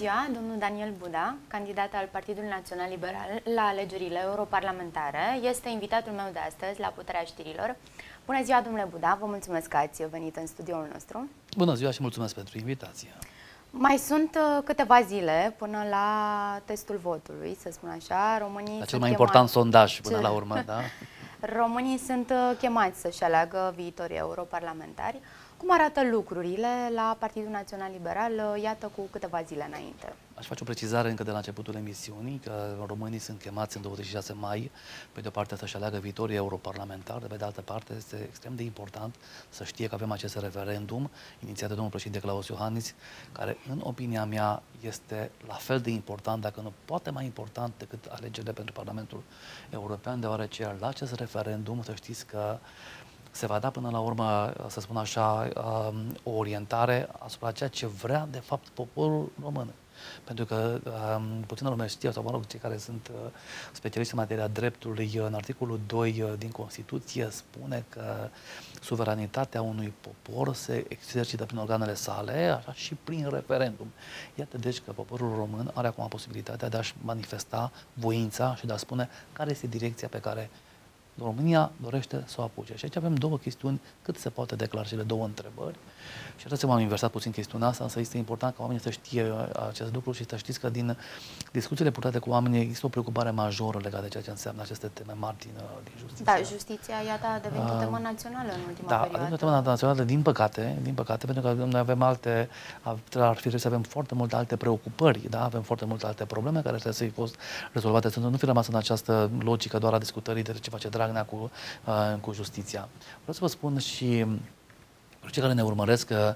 ziua, domnul Daniel Buda, candidat al Partidului Național Liberal la alegerile europarlamentare, este invitatul meu de astăzi la Puterea Știrilor. Bună ziua, domnule Buda, vă mulțumesc că ați venit în studioul nostru. Bună ziua și mulțumesc pentru invitație. Mai sunt câteva zile până la testul votului, să spun așa. Românii la cel mai important sondaj până la urmă, da? Românii sunt chemați să-și aleagă viitorii europarlamentari. Cum arată lucrurile la Partidul Național Liberal, iată, cu câteva zile înainte? Aș face o precizare încă de la începutul emisiunii, că românii sunt chemați în 26 mai, pe de o parte să-și aleagă viitorii europarlamentari, de pe de altă parte este extrem de important să știe că avem acest referendum inițiat de domnul președinte Klaus Iohannis, care, în opinia mea, este la fel de important, dacă nu poate mai important decât alegerile pentru Parlamentul European, deoarece la acest referendum, să știți că se va da până la urmă, să spun așa, o orientare asupra ceea ce vrea, de fapt, poporul român. Pentru că puțină lume știe, sau mă rog, cei care sunt specialiști în materia dreptului, în articolul 2 din Constituție spune că suveranitatea unui popor se exercită prin organele sale, așa și prin referendum. Iată deci că poporul român are acum posibilitatea de a-și manifesta voința și de a spune care este direcția pe care România dorește să o apuce. Și aici avem două chestiuni cât se poate declara, cele două întrebări. Și vreau să m-am inversat puțin chestiunea asta, însă este important ca oamenii să știe acest lucru și să știți că din discuțiile purtate cu oamenii există o preocupare majoră legată de ceea ce înseamnă aceste teme mari din justiție. Da, justiția, iată, a devenit o temă națională în ultima perioadă. Da, a devenit o temă națională, din păcate, pentru că noi avem ar fi trebuit să avem foarte multe alte preocupări, da? Avem foarte multe alte probleme care trebuie să fie fost rezolvate, să nu fi rămas în această logică doar a discutării de ce face Dragnea cu justiția. Vreau să vă spun și pentru cei care ne urmăresc că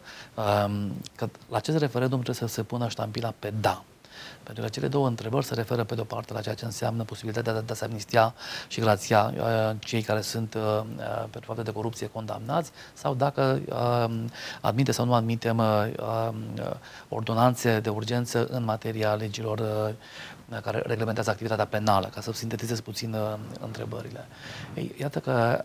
la acest referendum trebuie să se pună ștampila pe da. Pentru că cele două întrebări se referă pe de-o parte la ceea ce înseamnă posibilitatea de a se amnistia și grația cei care sunt pentru fapte de corupție condamnați, sau dacă admite sau nu admitem ordonanțe de urgență în materia legilor care reglementează activitatea penală, ca să sintetizez puțin întrebările. Ei, iată că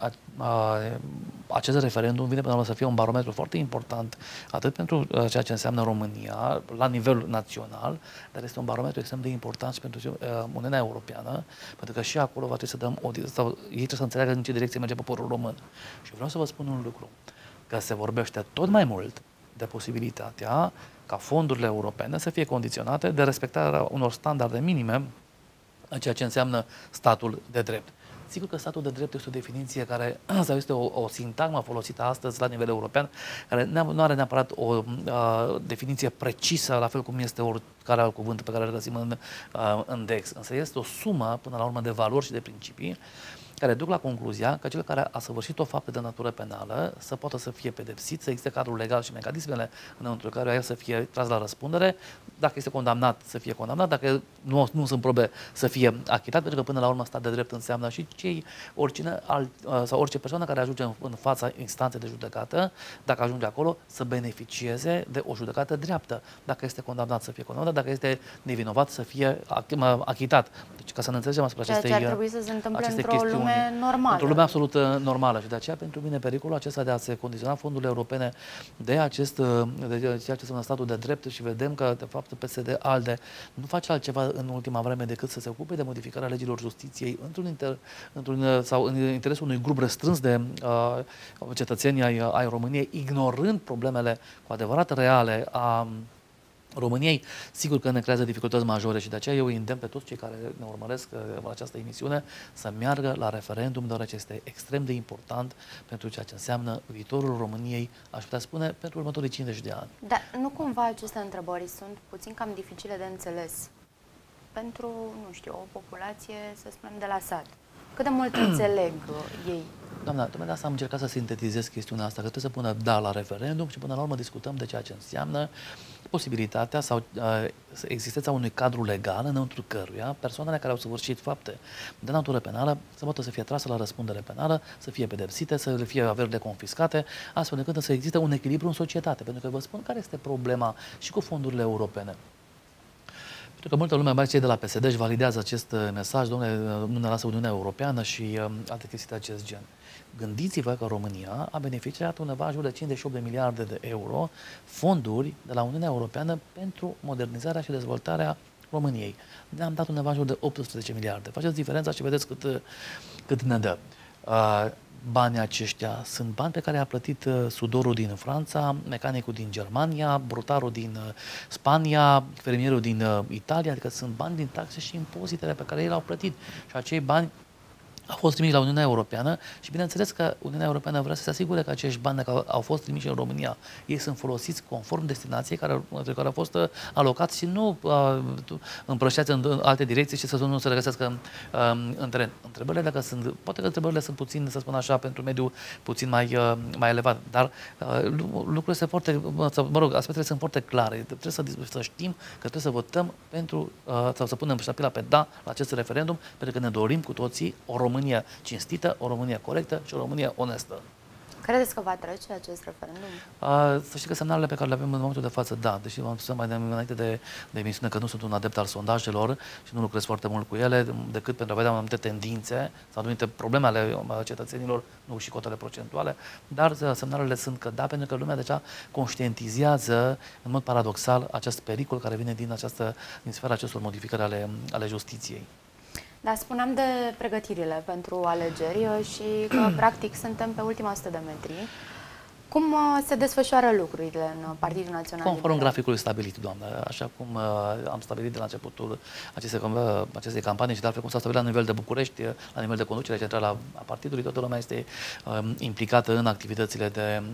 acest referendum vine până la urmă să fie un barometru foarte important, atât pentru ceea ce înseamnă România, la nivel național, dar este un barometru extrem de important și pentru Uniunea Europeană, pentru că și acolo va trebui să dăm ei trebuie să înțeleagă în ce direcție merge poporul român. Și vreau să vă spun un lucru, că se vorbește tot mai mult de posibilitatea ca fondurile europene să fie condiționate de respectarea unor standarde minime în ceea ce înseamnă statul de drept. Sigur că statul de drept este o definiție care, sau este o sintagmă folosită astăzi la nivel european, care nu are neapărat o definiție precisă, la fel cum este oricare alt cuvânt pe care îl găsim în Dex. Însă este o sumă, până la urmă, de valori și de principii care duc la concluzia că cel care a săvârșit o faptă de natură penală să poată să fie pedepsit, să existe cadrul legal și mecanismele înăuntru care el să fie tras la răspundere, dacă este condamnat să fie condamnat, dacă nu sunt probe să fie achitat, pentru că până la urmă stat de drept înseamnă și sau orice persoană care ajunge în fața instanței de judecată, dacă ajunge acolo, să beneficieze de o judecată dreaptă. Dacă este condamnat să fie condamnat, dacă este nevinovat să fie achitat. Deci ca să ne înțelegem asupra acestei ceea ce ar trebui să se întâmple într-o lume normală. Într-o lume absolut normală și de aceea pentru mine pericolul acesta de a se condiționa fondurile europene de ceea ce înseamnă statul de drept și vedem că de fapt PSD-ALDE nu face altceva în ultima vreme decât să se ocupe de modificarea legilor justiției sau în interesul unui grup restrâns de cetățeni ai României, ignorând problemele cu adevărat reale a României, sigur că ne creează dificultăți majore și de aceea eu îi îndemn pe toți cei care ne urmăresc la această emisiune să meargă la referendum, deoarece este extrem de important pentru ceea ce înseamnă viitorul României, aș putea spune, pentru următorii 50 de ani. Dar nu cumva aceste întrebări sunt puțin cam dificile de înțeles pentru, nu știu, o populație, să spunem, de la sat? Cât de mult înțeleg ei? Doamna, tocmai de asta am încercat să sintetizez chestiunea asta, că trebuie să pună da la referendum și până la urmă discutăm de ceea ce înseamnă posibilitatea sau existența unui cadru legal înăuntru căruia persoanele care au săvârșit fapte de natură penală să poată să fie trase la răspundere penală, să fie pedepsite, să le fie averile confiscate, astfel încât să existe un echilibru în societate. Pentru că vă spun care este problema și cu fondurile europene. Pentru că multă lume, mai cei de la PSD, își validează acest mesaj, domnule, nu ne lasă Uniunea Europeană și alte chestii de acest gen. Gândiți-vă că România a beneficiat undeva în jur de 58 de miliarde de euro fonduri de la Uniunea Europeană pentru modernizarea și dezvoltarea României. Ne-am dat undeva în jur de 18 miliarde. Faceți diferența și vedeți cât ne dă. Banii aceștia sunt bani pe care a plătit sudorul din Franța, mecanicul din Germania, brutarul din Spania, fermierul din Italia, adică sunt bani din taxe și impozitele pe care ei le-au plătit. Și acei bani au fost trimiși la Uniunea Europeană și bineînțeles că Uniunea Europeană vrea să se asigure că acești bani care au fost trimiși în România, ei sunt folosiți conform destinației care au fost alocați și nu împrăștiați în alte direcții și să nu se regăsească în teren. Întrebările, dacă sunt, poate că întrebările sunt puțin, să spun așa, pentru mediul puțin mai elevat, dar lucrurile sunt foarte, aspectele sunt foarte clare. Trebuie să știm că trebuie să votăm pentru, sau să punem ștapila pe da la acest referendum, pentru că ne dorim cu toții o România cinstită, o România corectă și o România onestă. Credeți că va trece acest referendum? Să știi că semnalele pe care le avem în momentul de față, da, deși v-am spus mai înainte de emisiune că nu sunt un adept al sondajelor și nu lucrez foarte mult cu ele, decât pentru a vedea anumite tendințe sau anumite probleme ale cetățenilor, nu și cotele procentuale, dar semnalele sunt că da, pentru că lumea deja conștientizează în mod paradoxal acest pericol care vine din sfera acestor modificări ale justiției. Da, spuneam de pregătirile pentru alegeri și că, practic, suntem pe ultima 100 de metri. Cum se desfășoară lucrurile în Partidul Național Liberal? Conform graficului stabilit, doamnă, așa cum am stabilit de la începutul acestei campanii și de altfel cum s-a stabilit la nivel de București, la nivel de conducere centrală a partidului, toată lumea este implicată în activitățile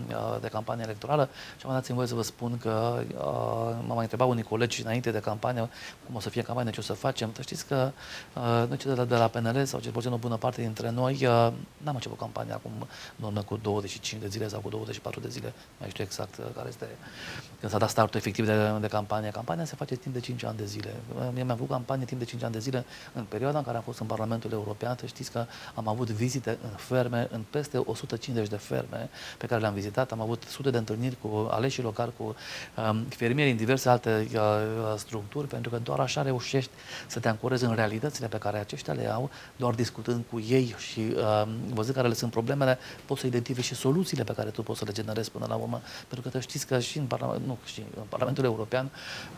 de campanie electorală și am dați-mi voie să vă spun că m-am mai întrebat unii colegi înainte de campanie cum o să fie campania, ce o să facem. Să știți că noi cei de la PNL sau cel puțin o bună parte dintre noi n-am început campania acum în urmă cu 25 de zile sau cu 24 de zile, mai știu exact care este, când s-a dat startul efectiv de campanie. Campania se face timp de 5 ani de zile. Mi-am făcut campanie timp de 5 ani de zile în perioada în care am fost în Parlamentul European. Știți că am avut vizite în ferme, în peste 150 de ferme pe care le-am vizitat. Am avut sute de întâlniri cu aleșii locali, cu fermieri în diverse alte structuri, pentru că doar așa reușești să te ancorezi în realitățile pe care aceștia le au, doar discutând cu ei și văzând care le sunt problemele, poți să identifici și soluțiile pe care tu poți să le generezi până la urmă. Pentru că știți că și în Parlamentul European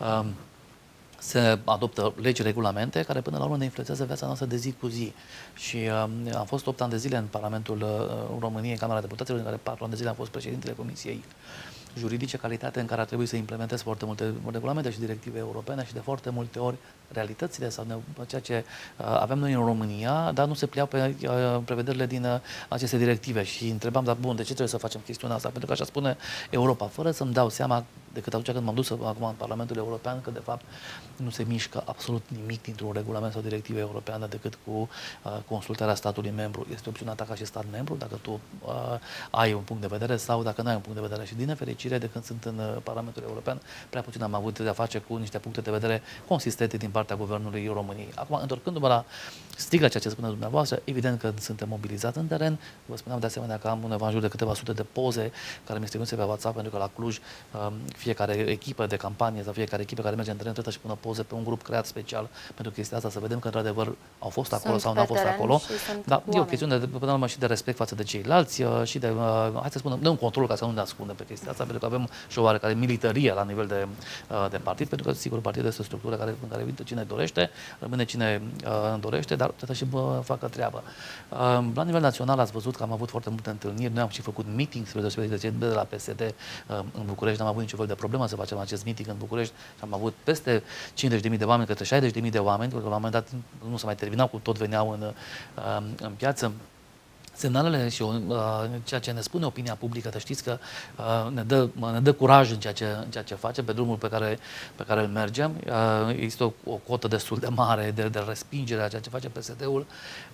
se adoptă legi, regulamente care până la urmă ne influențează viața noastră de zi cu zi. Și am fost 8 ani de zile în Parlamentul României, în Camera Deputaților, în care 4 ani de zile am fost președintele Comisiei Juridice, calitate în care a trebuit să implementez foarte multe regulamente și directive europene și de foarte multe ori realitățile sau ceea ce avem noi în România, dar nu se pliau pe prevederile din aceste directive și întrebam, dar bun, de ce trebuie să facem chestiunea asta? Pentru că așa spune Europa, fără să-mi dau seama decât atunci când m-am dus acum în Parlamentul European, că de fapt nu se mișcă absolut nimic dintr-un regulament sau directivă europeană decât cu consultarea statului membru. Este opțiunea ta ca și stat membru, dacă tu ai un punct de vedere sau dacă nu ai un punct de vedere. Și din nefericire, de când sunt în Parlamentul European, prea puțin am avut de-a face cu niște puncte de vedere consistente din partea Guvernului României. Acum, întorcându-mă la sticla ceea ce spune dumneavoastră, evident că suntem mobilizați în teren. Vă spuneam de asemenea că am undeva în jur de câteva sute de poze care mi-e trimise pe WhatsApp, pentru că la Cluj fiecare echipă de campanie sau fiecare echipă care merge în teren trebuie să-și pună poze pe un grup creat special pentru chestia asta, să vedem că într-adevăr au fost acolo sau nu au fost acolo. Dar e o chestiune până la urmă și de respect față de ceilalți și de, hai să spunem, de un control ca să nu ne ascundem pe chestia asta, pentru că avem și o oarecare militarie la nivel de partid, pentru că, sigur, partidul este o structură în care vine cine dorește, rămâne cine dorește, dar trebuie și facă treabă. La nivel național ați văzut că am avut foarte multe întâlniri, noi am și făcut meeting spre deosebire de cei de la PSD în București, n-am avut niciun fel de problemă să facem acest meeting în București și am avut peste 50.000 de oameni, către 60.000 de oameni, pentru că la un moment dat nu s-a mai terminat, cu tot veneau în piață. Semnalele și ceea ce ne spune opinia publică, să știți că ne dă curaj în ceea ce facem, pe drumul pe care îl mergem. Există o cotă destul de mare de respingere a ceea ce face PSD-ul.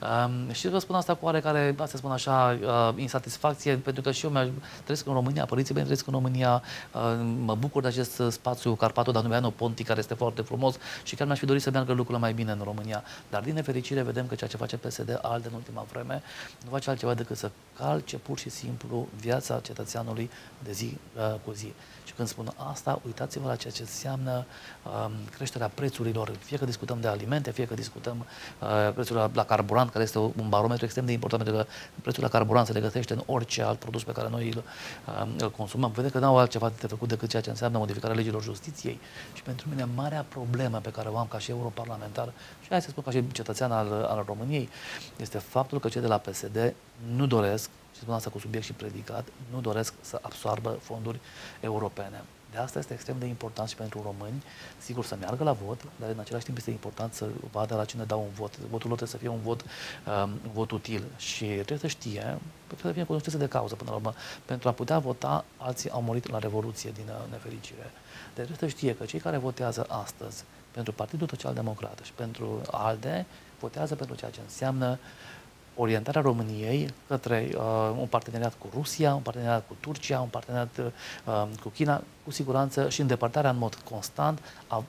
Și vă spun asta cu oarecare, să spun așa, insatisfacție, pentru că și eu trăiesc în România, părinții mei trăiesc în România, mă bucur de acest spațiu Carpato-Danubiano-Pontic, care este foarte frumos și chiar mi-aș fi dorit să meargă lucrurile mai bine în România. Dar din nefericire vedem că ceea ce face PSD ALDE în ultima vreme nu face altceva decât să calce pur și simplu viața cetățeanului de zi cu zi. Și când spun asta, uitați-vă la ceea ce înseamnă creșterea prețurilor, fie că discutăm de alimente, fie că discutăm prețul la carburant, care este un barometru extrem de important, pentru că prețul la carburant se regăsește în orice alt produs pe care noi îl consumăm. Vedem că nu au altceva de făcut decât ceea ce înseamnă modificarea legilor justiției. Și pentru mine, marea problemă pe care o am ca și europarlamentar, și hai să spun ca și cetățean al României, este faptul că cei de la PSD nu doresc, și spun asta cu subiect și predicat, nu doresc să absoarbă fonduri europene. De asta este extrem de important și pentru români, sigur, să meargă la vot, dar în același timp este important să vadă la cine dau un vot. Votul lor trebuie să fie un vot util și trebuie să știe, trebuie să fie cunoștință de cauză până la urmă. Pentru a putea vota, alții au murit la Revoluție din nefericire. Deci trebuie să știe că cei care votează astăzi pentru Partidul Social-Democrat și pentru ALDE, votează pentru ceea ce înseamnă orientarea României către un parteneriat cu Rusia, un parteneriat cu Turcia, un parteneriat cu China, cu siguranță și îndepărtarea în mod constant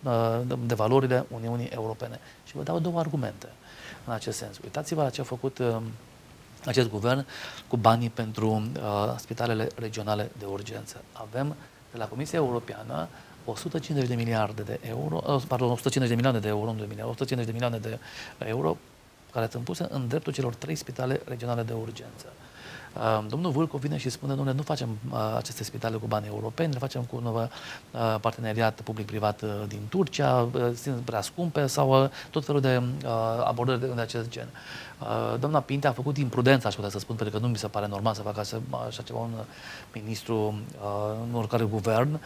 de valorile Uniunii Europene. Și vă dau două argumente în acest sens. Uitați-vă la ce a făcut acest guvern cu banii pentru spitalele regionale de urgență. Avem de la Comisia Europeană 150 de miliarde de euro, pardon, 150 de milioane de euro, 150 de milioane de euro care sunt puse în dreptul celor 3 spitale regionale de urgență. Domnul Vâlcov vine și spune, nu facem aceste spitale cu bani europeni, le facem cu un nou parteneriat public-privat din Turcia, sunt prea scumpe sau tot felul de abordări de acest gen. Doamna Pinte a făcut imprudența, aș putea să spun, pentru că nu mi se pare normal să facă așa ceva un ministru în oricare guvern.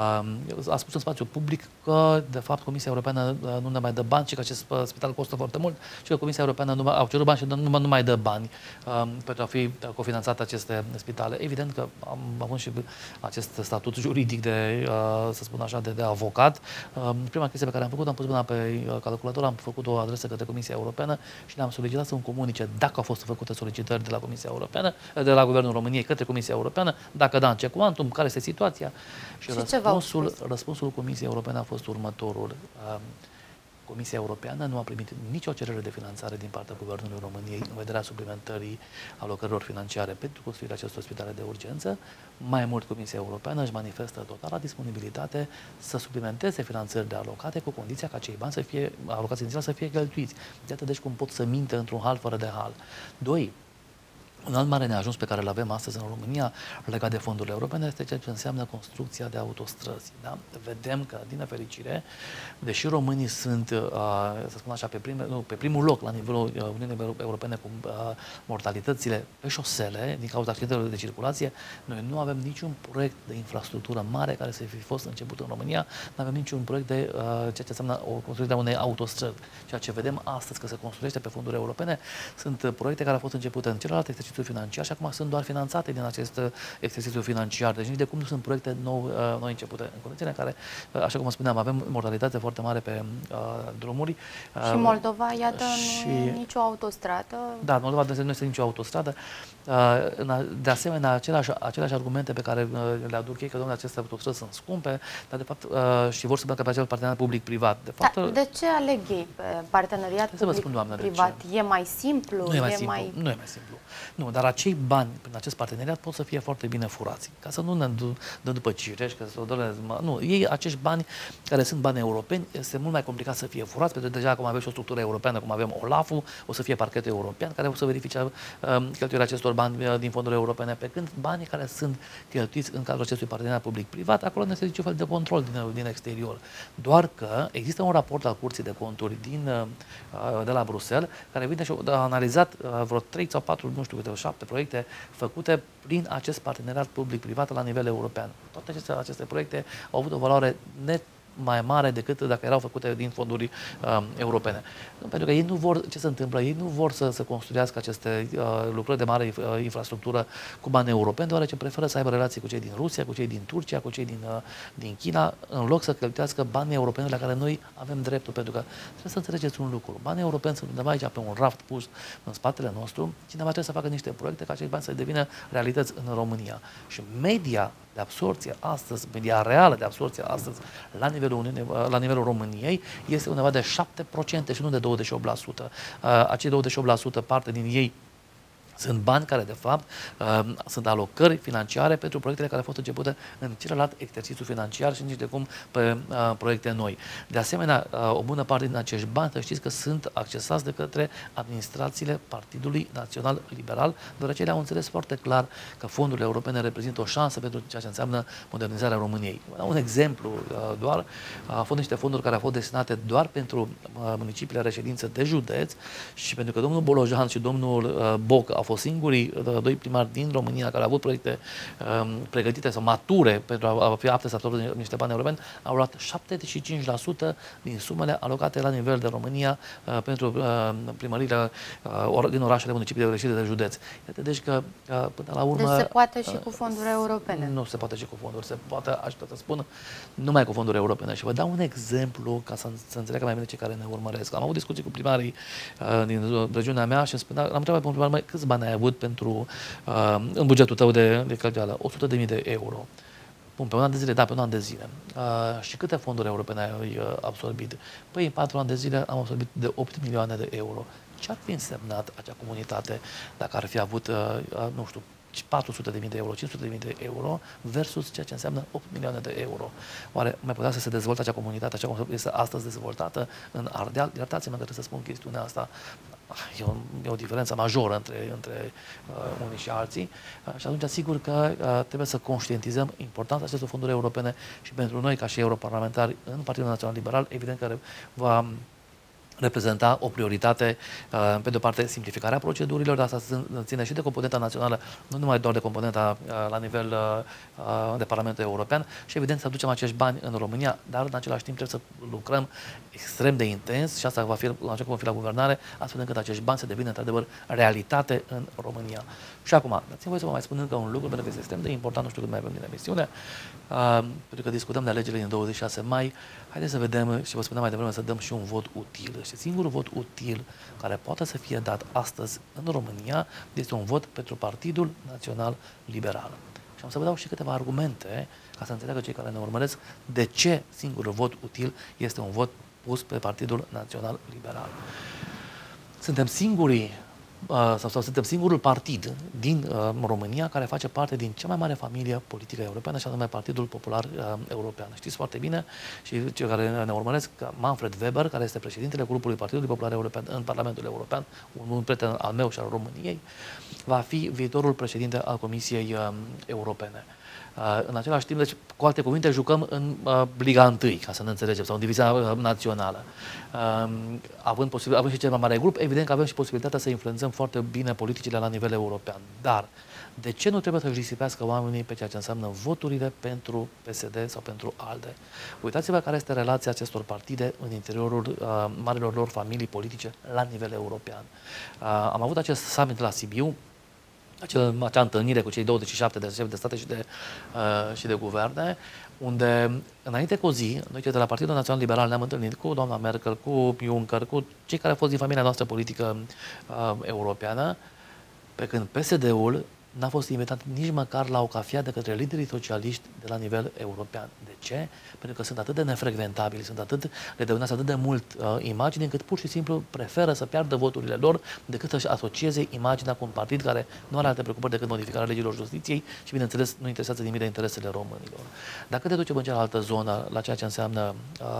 A spus în spațiu public că, de fapt, Comisia Europeană nu ne mai dă bani și că acest spital costă foarte mult și că Comisia Europeană au cerut bani și nu mai dă bani pentru a fi cofinanțate aceste spitale. Evident că am avut și acest statut juridic de, să spun așa, de avocat. Prima chestie pe care am făcut, am pus mâna pe calculator, am făcut o adresă către Comisia Europeană și le-am solicitat să îmi comunice dacă au fost făcute solicitări de la Comisia Europeană, de la Guvernul României către Comisia Europeană, dacă da, în ce cuantum, care este situația. Și răspunsul Comisiei Europene a fost următorul. Comisia Europeană nu a primit nicio cerere de finanțare din partea Guvernului României în vederea suplimentării alocărilor financiare pentru construirea acestor spitale de urgență. Mai mult, Comisia Europeană își manifestă totala disponibilitate să suplimenteze finanțările alocate cu condiția ca cei bani să fie alocați inițial să fie cheltuiți. Iată deci cum pot să minte într-un hal fără de hal. 2. Un alt mare neajuns pe care îl avem astăzi în România legat de fondurile europene este ceea ce înseamnă construcția de autostrăzi. Da? Vedem că, din nefericire, deși românii sunt, să spun așa, pe primul loc la nivelul Uniunii Europene cu mortalitățile pe șosele, din cauza accidentelor de circulație, noi nu avem niciun proiect de infrastructură mare care să fi fost început în România, nu avem niciun proiect de ceea ce înseamnă construirea unei autostrăzi. Ceea ce vedem astăzi că se construiește pe fonduri europene sunt proiecte care au fost începute în celălalt exercițiu financiar și acum sunt doar finanțate din acest exercițiu financiar. Deci nici de cum nu sunt proiecte noi începute. În condițiile în care, așa cum spuneam, avem mortalitate foarte mare pe drumuri. Și Moldova, iată, nu e nicio autostradă. Da, Moldova nu este nicio autostradă. De asemenea, aceleași argumente pe care le aduc ei, că, domnule, aceste autostrăzi sunt scumpe, dar, de fapt, și vor să meargă pe acel parteneriat public-privat. De fapt, de ce aleg ei pe parteneriat public-privat? E mai simplu? Nu e mai simplu. Nu, dar acei bani prin acest parteneriat pot să fie foarte bine furați. Ca să nu ne dăm după cireși, că nu, ei, acești bani care sunt bani europeni, este mult mai complicat să fie furați, pentru că deja acum avem și o structură europeană, cum avem OLAF-ul, o să fie parchetul european, care o să verifice cheltuirea acestor bani din fondurile europene, pe când banii care sunt cheltuiți în cadrul acestui parteneriat public-privat, acolo nu este niciun fel de control din exterior. Doar că există un raport al Curții de Conturi de la Bruxelles, care vine și a analizat vreo 3 sau 4, nu știu câte, 7 proiecte făcute prin acest parteneriat public-privat la nivel european. Toate aceste proiecte au avut o valoare net mai mare decât dacă erau făcute din fonduri europene. Pentru că ei nu vor, ce se întâmplă? Ei nu vor să construiască aceste lucrări de mare infrastructură cu bani europeni, deoarece preferă să aibă relații cu cei din Rusia, cu cei din Turcia, cu cei din China, în loc să cheltuiască banii europeni la care noi avem dreptul. Pentru că trebuie să înțelegeți un lucru. Banii europeni sunt undeva aici pe un raft pus în spatele nostru. Cineva trebuie să facă niște proiecte ca acești bani să devină realități în România. Și media de absorție astăzi, media reală de absorție astăzi la nivelul României este undeva de 7% și nu de 28%. Acei 28% parte din ei Sunt bani care, de fapt, sunt alocări financiare pentru proiectele care au fost începute în celălalt exercițiu financiar și nici de cum pe proiecte noi. De asemenea, o bună parte din acești bani, să știți că sunt accesați de către administrațiile Partidului Național Liberal, deoarece ele au înțeles foarte clar că fondurile europene reprezintă o șansă pentru ceea ce înseamnă modernizarea României. Un exemplu doar, au fost niște fonduri care au fost destinate doar pentru municipiile reședință de județ și pentru că domnul Bolojan și domnul Boc au fost singurii doi primari din România care au avut proiecte pregătite sau mature pentru a fi apte să absorbă niște bani europeni, au luat 75% din sumele alocate la nivel de România pentru primările din orașele, municipiile reședințe de județ. Iată, deci că până la urmă... Deci se poate și cu fonduri europene. Nu se poate și cu fonduri, se poate, aș putea să spun, numai cu fonduri europene. Și vă dau un exemplu ca să înțeleagă mai bine cei care ne urmăresc. Am avut discuții cu primarii din regiunea mea și am întrebat pe un primar, câți bani ai avut pentru, în bugetul tău de cheltuială? 100.000 de euro. Bun, pe un an de zile, da, pe un an de zile. Și câte fonduri europene ai absorbit? Păi, în 4 ani de zile am absorbit de 8 milioane de euro. Ce ar fi însemnat acea comunitate dacă ar fi avut, nu știu, 400.000 de euro, 500.000 de euro versus ceea ce înseamnă 8 milioane de euro. Oare mai putea să se dezvolte acea comunitate, așa cum este astăzi dezvoltată în Ardeal? Iertați-mă că trebuie să spun chestiunea asta. E o diferență majoră între unii și alții și atunci sigur că trebuie să conștientizăm importanța acestor fonduri europene și pentru noi ca și europarlamentari în Partidul Național Liberal, evident că va reprezenta o prioritate, pe de o parte, simplificarea procedurilor, dar asta ține și de componenta națională, nu numai doar de componenta la nivel de Parlamentul European și, evident, să aducem acești bani în România, dar, în același timp, trebuie să lucrăm extrem de intens și asta va fi, așa cum va fi la guvernare, astfel încât acești bani să devină, într-adevăr, realitate în România. Și acum, dați-mi voie să vă mai spun încă un lucru, pentru că este extrem de important, nu știu cât mai avem din emisiune, pentru că discutăm de alegerile din 26 mai, haideți să vedem și vă spuneam mai devreme să dăm și un vot util. Și singurul vot util care poate să fie dat astăzi în România este un vot pentru Partidul Național Liberal. Și am să vă dau și câteva argumente ca să înțeleagă cei care ne urmăresc de ce singurul vot util este un vot pus pe Partidul Național Liberal. Suntem singurul partid din România care face parte din cea mai mare familie politică europeană, și anume Partidul Popular European. Știți foarte bine și cei care ne urmăresc că Manfred Weber, care este președintele grupului Partidului Popular European în Parlamentul European, un prieten al meu și al României, va fi viitorul președinte al Comisiei Europene. În același timp, deci, cu alte cuvinte, jucăm în Liga 1, ca să ne înțelegem, sau în divizia națională. Având și cel mai mare grup, evident că avem și posibilitatea să influențăm foarte bine politicile la nivel european. Dar de ce nu trebuie să-și risipească oamenii pe ceea ce înseamnă voturile pentru PSD sau pentru ALDE? Uitați-vă care este relația acestor partide în interiorul marilor lor familii politice la nivel european. Am avut acest summit la Sibiu, acea întâlnire cu cei 27 de șefi de state și de guverne, unde, înainte cu o zi, noi cei de la Partidul Național Liberal ne-am întâlnit cu doamna Merkel, cu Juncker, cu cei care au fost din familia noastră politică europeană, pe când PSD-ul n-a fost invitat nici măcar la o cafea de către liderii socialiști de la nivel european. De ce? Pentru că sunt atât de nefrecventabili, le dăunează atât de mult imagine, încât pur și simplu preferă să piardă voturile lor decât să-și asocieze imaginea cu un partid care nu are alte preocupări decât modificarea legilor justiției și, bineînțeles, nu interesează nimic de interesele românilor. Dacă te ducem în cealaltă zonă, la ceea ce înseamnă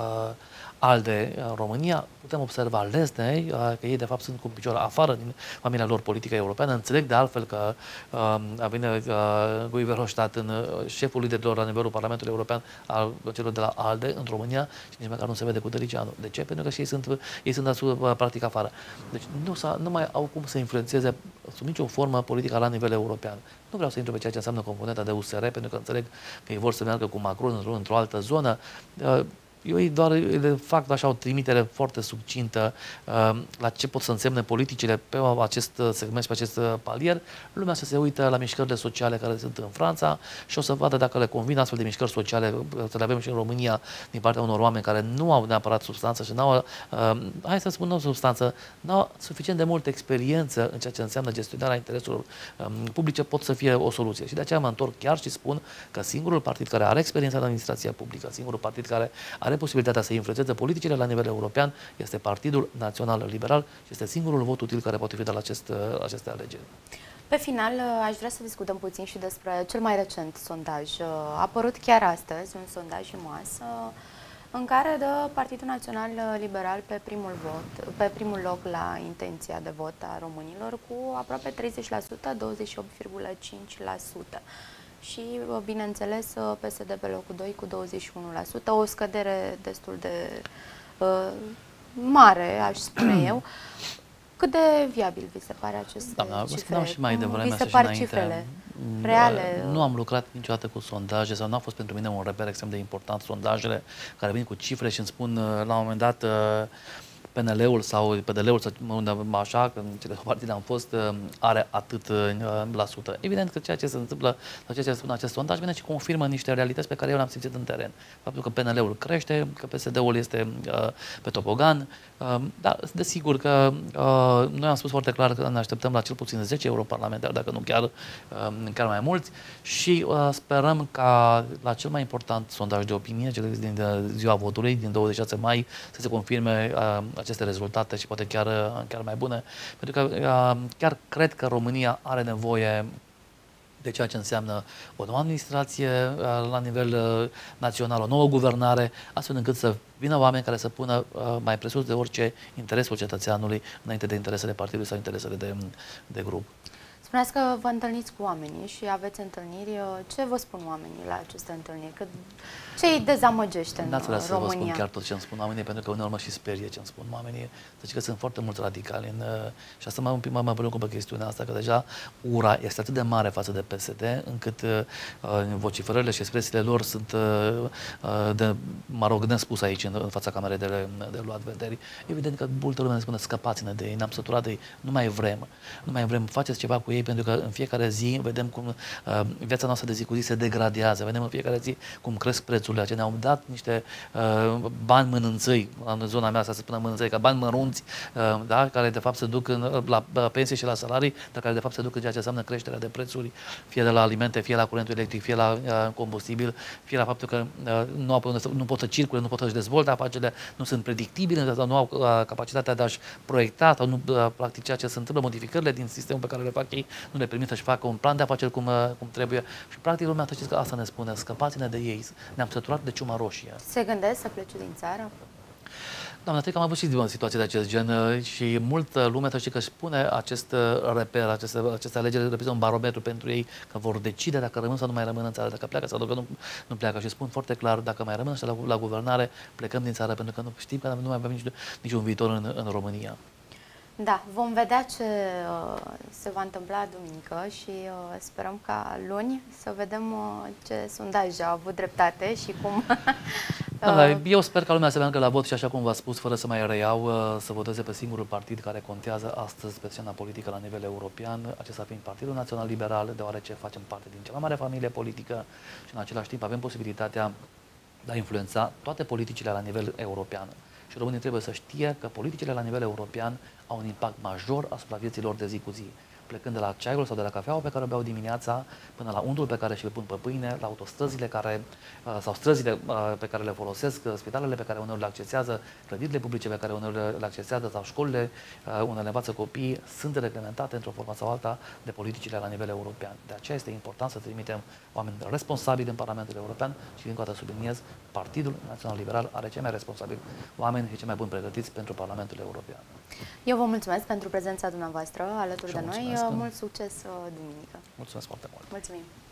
ALDE în România, putem observa lesne că ei de fapt sunt cu un picior afară din familia lor politică europeană. Înțeleg de altfel că vine Guy Verhofstadt în șeful liderilor la nivelul Parlamentului European al celor de la ALDE în România și nici măcar nu se vede cu Tăricianu. De ce? Pentru că și ei sunt practic afară. Deci nu mai au cum să influențeze sub nicio formă politica la nivel european. Nu vreau să intru pe ceea ce înseamnă componenta de USR, pentru că înțeleg că ei vor să meargă cu Macron într-o altă zonă. Eu doar le fac așa o trimitere foarte succintă la ce pot să însemne politicile pe acest segment și pe acest palier. Lumea să se uită la mișcările sociale care sunt în Franța și o să vadă dacă le convin astfel de mișcări sociale, să le avem și în România din partea unor oameni care nu au neapărat substanță și n-au, hai să spun, nu substanță, n-au suficient de multă experiență în ceea ce înseamnă gestionarea intereselor publice, pot să fie o soluție. Și de aceea mă întorc chiar și spun că singurul partid care are experiență în administrația publică, singurul partid care are posibilitatea să influențeze politicile la nivel european este Partidul Național Liberal și este singurul vot util care poate fi dat la aceste alegeri. Pe final, aș vrea să discutăm puțin și despre cel mai recent sondaj. A apărut chiar astăzi un sondaj IMAS în care dă Partidul Național Liberal pe primul loc la intenția de vot a românilor cu aproape 30%, 28,5%. Și, bineînțeles, PSD pe locul 2 cu 21%, o scădere destul de mare, aș spune eu. Cât de viabil vi se pare aceste cifre? Și mai devreme, vi se par cifrele reale? Nu am lucrat niciodată cu sondaje sau nu a fost pentru mine un reper extrem de important sondajele care vin cu cifre și îmi spun la un moment dat PNL-ul sau PDL-ul sau așa, că cele două partide am fost, are atât la sută. Evident că ceea ce se întâmplă sau ceea ce spune acest sondaj vine și confirmă niște realități pe care eu le-am simțit în teren. Faptul că PNL-ul crește, că PSD-ul este pe topogan, dar desigur că noi am spus foarte clar că ne așteptăm la cel puțin 10 europarlamentari, dacă nu chiar mai mulți, și sperăm ca la cel mai important sondaj de opinie, cel din ziua votului, din 26 mai, să se confirme aceste rezultate și poate chiar mai bune, pentru că chiar cred că România are nevoie de ceea ce înseamnă o nouă administrație la nivel național, o nouă guvernare, astfel încât să vină oameni care să pună mai presus de orice interesul cetățeanului înainte de interesele partidului sau interesele de grup. Spuneați că vă întâlniți cu oamenii și aveți întâlniri. Ce vă spun oamenii la aceste întâlniri? Ce îi dezamăgește în România? N-ați vrea să vă spun chiar tot ce îmi spun oamenii, pentru că uneori mă și sperie ce îmi spun oamenii. Deci că sunt foarte mulți radicali și asta mă preocupă chestiunea asta, că deja ura este atât de mare față de PSD, încât vociferările și expresiile lor sunt nespus aici în fața camerei de luat vederi. Evident că multă lume ne spune scăpați-ne de ei, ne-am săturat de ei, nu mai vrem, faceți ceva cu ei, pentru că în fiecare zi vedem cum viața noastră de zi cu zi se degradează, vedem în fiecare zi cum cresc prețurile, ce ne-au dat niște bani mănânțăi, în zona mea asta se spune mănânțăi, ca bani mărunți, da? Care de fapt se duc la pensie și la salarii, dar care de fapt se duc în ceea ce înseamnă creșterea de prețuri, fie de la alimente, fie la curentul electric, fie la combustibil, fie la faptul că nu pot să circule, nu pot să-și dezvolte afacerile, nu sunt predictibile, sau nu au capacitatea de a-și proiecta, sau nu practic ceea ce se întâmplă, modificările din sistemul pe care le fac ei, nu le permit să-și facă un plan de afaceri cum trebuie. Și practic lumea că asta ne spune, scăpați-ne de ei, ne-am săturat de ciuma roșie. Se gândesc să plece din țară? Doamne, cred că am avut și situații de acest gen și multă lume că își pune acest reper, aceste alegeri reprezintă un barometru pentru ei, că vor decide dacă rămân sau nu mai rămân în țară, dacă pleacă sau dacă nu pleacă. Și spun foarte clar, dacă mai rămân așa la guvernare, plecăm din țară, pentru că nu știm că nu mai avem niciun viitor în România. Da, vom vedea ce se va întâmpla duminică și sperăm ca luni să vedem ce sondaj a avut dreptate și cum... Eu sper ca lumea să meargă la vot și, așa cum v-a spus, fără să mai reiau, să voteze pe singurul partid care contează astăzi pe scena politică la nivel european, acesta fiind Partidul Național Liberal, deoarece facem parte din cea mai mare familie politică și în același timp avem posibilitatea de a influența toate politicile la nivel european. Și românii trebuie să știe că politicile la nivel european au un impact major asupra vieții lor de zi cu zi. Plecând de la ceaiul sau de la cafeaua pe care o beau dimineața, până la untul pe care și-l pun pe pâine, la autostrăzile sau străzile pe care le folosesc, spitalele pe care uneori le accesează, clădirile publice pe care uneori le accesează sau școlile unde le învață copiii, sunt reglementate într-o formă sau alta de politicile la nivel european. De aceea este important să trimitem oameni responsabili în Parlamentul European și, încă o dată subliniez, Partidul Național Liberal are cei mai responsabili oameni și cei mai buni pregătiți pentru Parlamentul European. Eu vă mulțumesc pentru prezența dumneavoastră alături de noi. Mult succes duminică! Mulțumesc foarte mult! Mulțumim!